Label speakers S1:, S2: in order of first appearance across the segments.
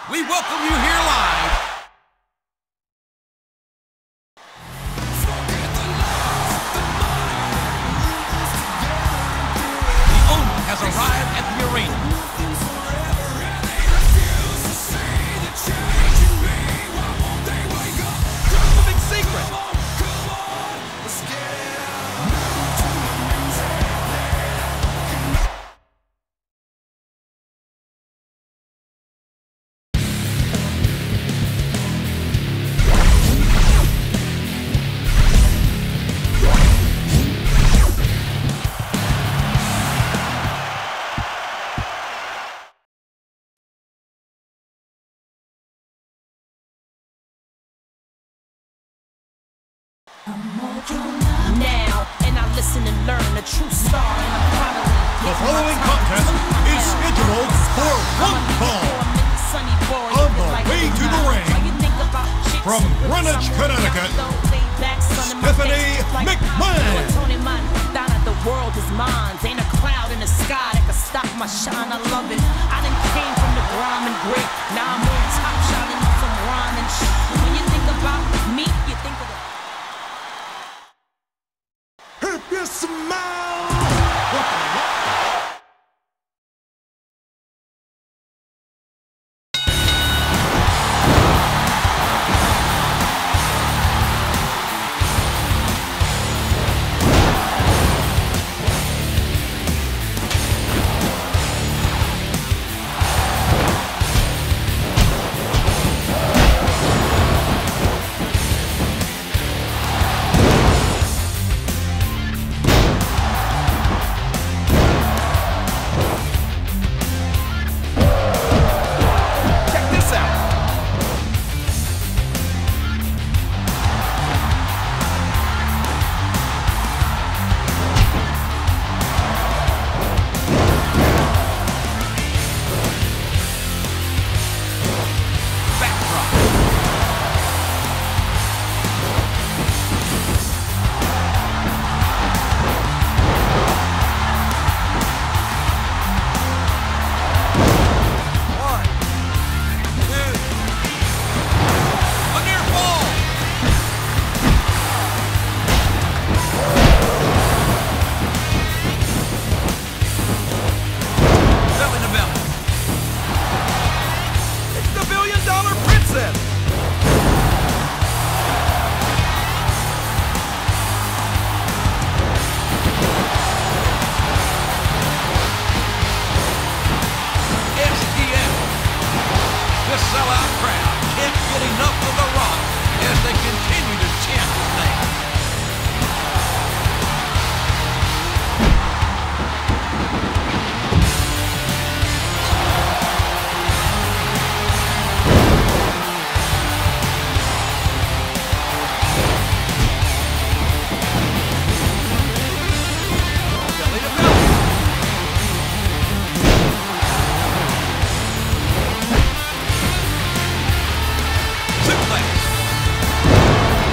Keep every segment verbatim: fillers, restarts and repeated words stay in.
S1: we welcome you here live. The owner has arrived at the arena. What's the big secret?
S2: Now, and I listen and learn a true star, and I'm proud of it.
S3: The following contest is scheduled for one fall. On the way to the ring, from Greenwich, Connecticut, Stephanie McMahon.
S2: The world is mine. Ain't a cloud in the sky that can stop my shine. I love it. I done came from the grime and grit. Now I'm on top, shining on some rhyme and shit. When you think about me, you think of the
S3: If you smile,
S1: sellout crowd can't get enough of The Rock as they continue to chant his name. Belly to belly. Suplex.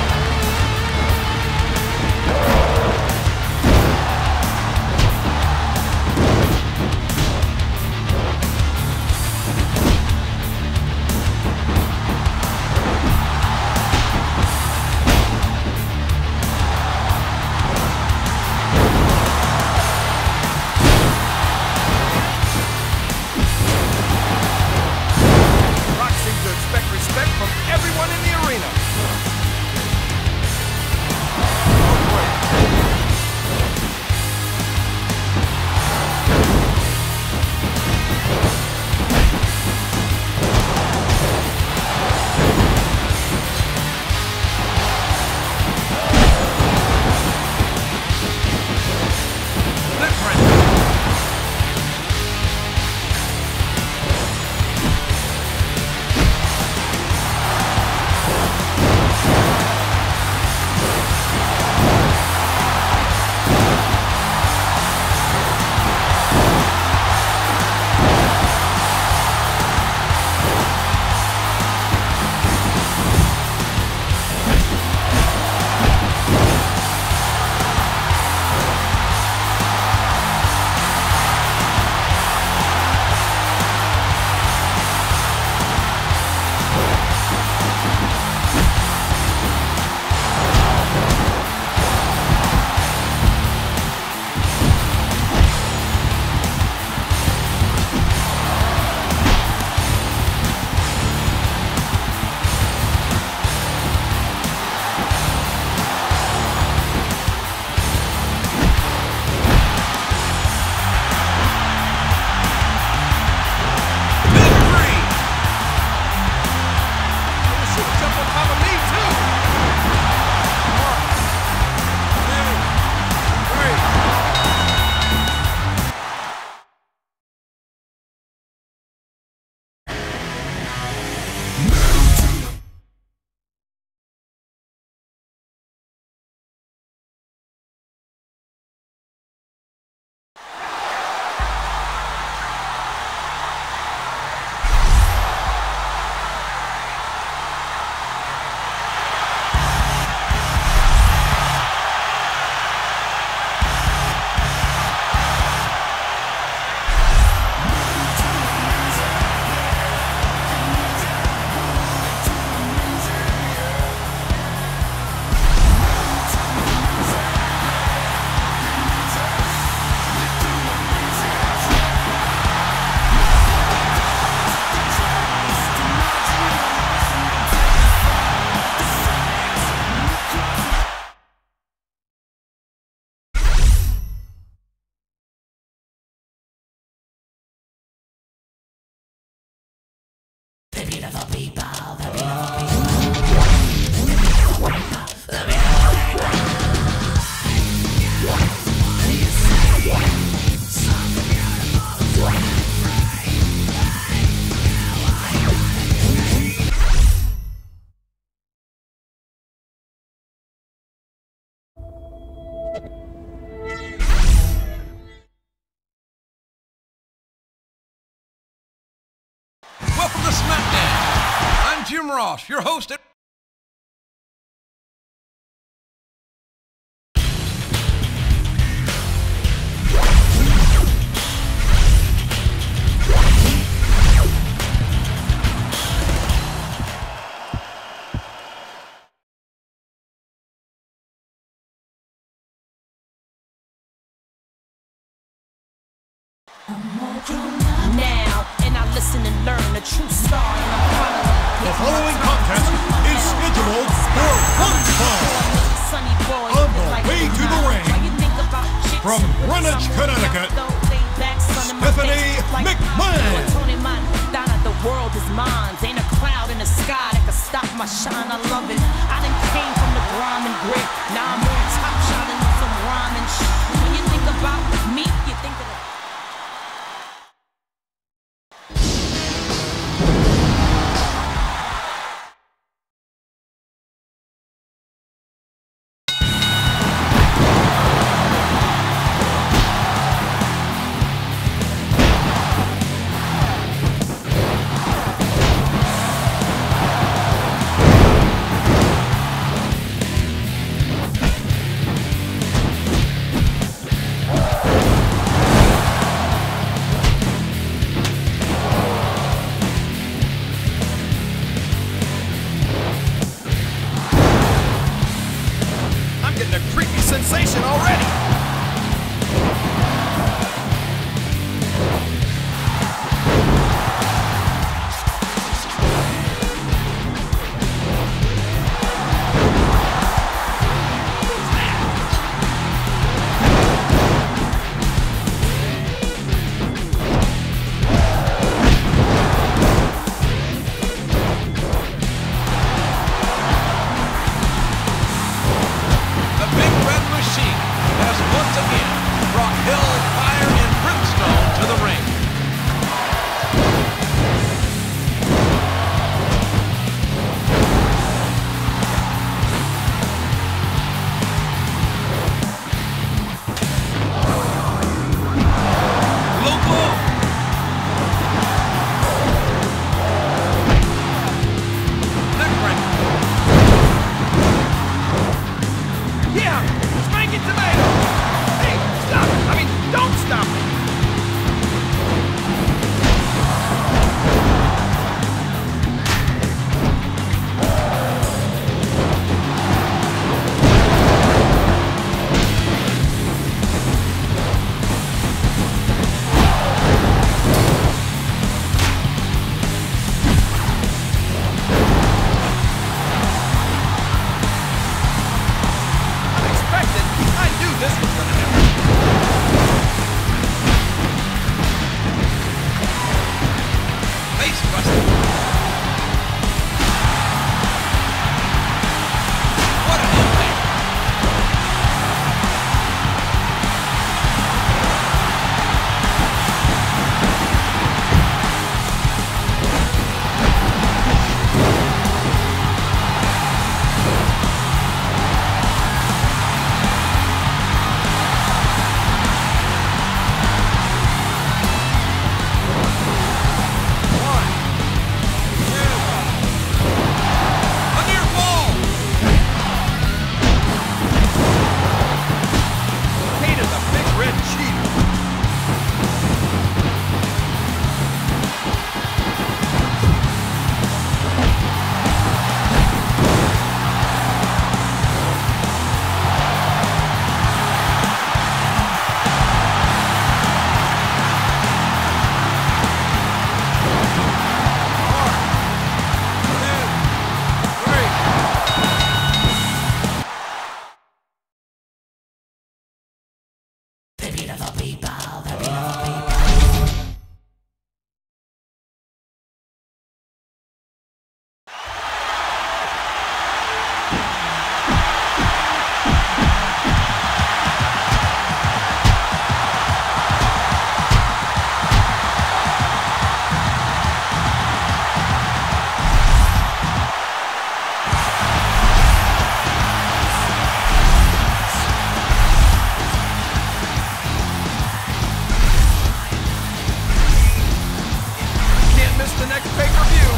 S1: Welcome to Smackdown. I'm Jim Ross, your host at
S2: Now, and I listen and learn the true star, and I'm following.
S3: The following contest is scheduled for one fall.
S2: Sunny boy,
S3: On the way to the ring, from Greenwich, Connecticut, Stephanie McMahon.
S2: Down at the world is mine. Ain't a cloud in the sky that can stop my shine. I love it. I done came from the grime and grit. Now I'm on top, shouting on some rhyme and shit. When you think about me, you think of the
S1: next pay-per-view.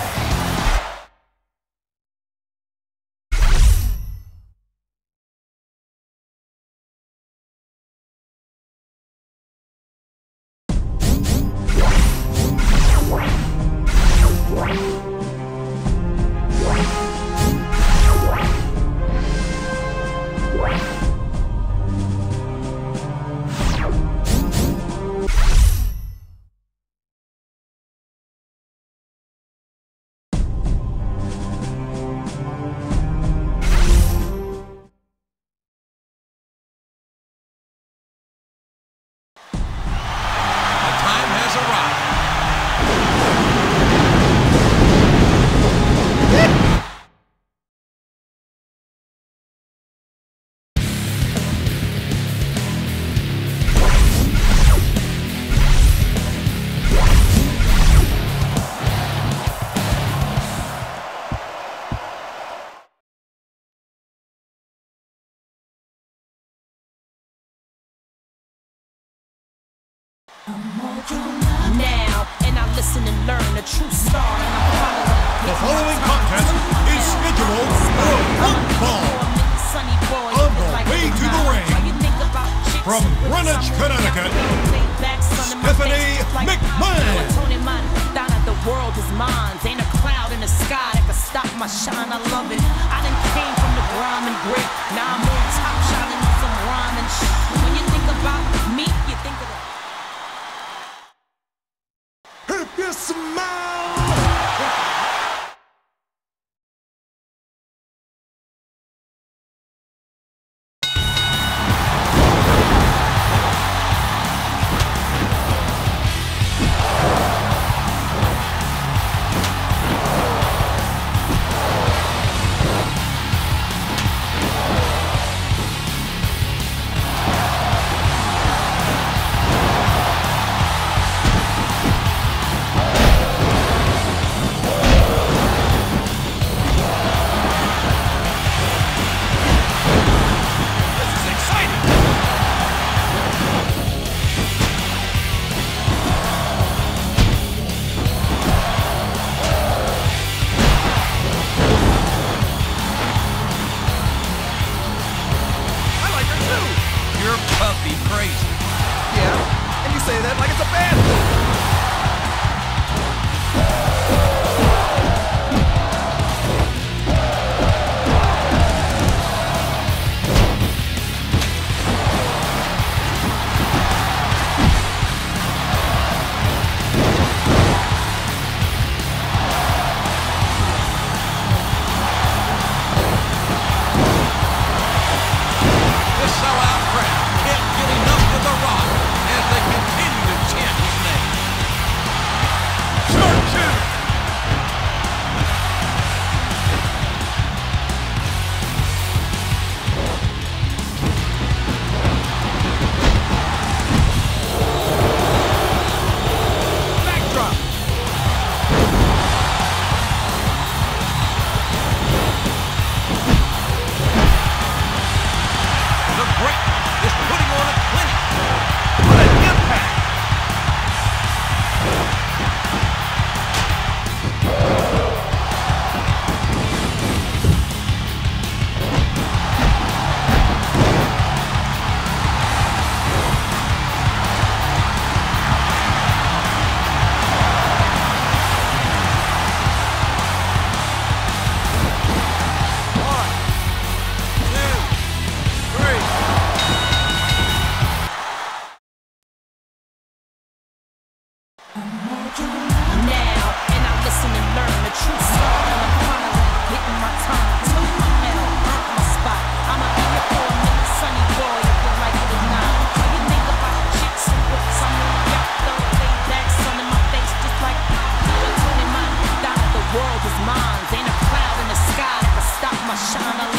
S2: Now, and I listen and learn the true star, and I'm following.
S3: The following contest is scheduled for one fall. On the way to the ring, from Greenwich, Connecticut, Stephanie McMahon.
S2: The world is mine. Ain't a cloud in the sky that can stop my shine. I love it. I done came from the grime and grit. Now I'm on top, shining with some rhyme and shit. When you think about me, you think of the.
S3: If you smile.
S2: World is mine. Ain't a cloud in the sky that can stop my shine.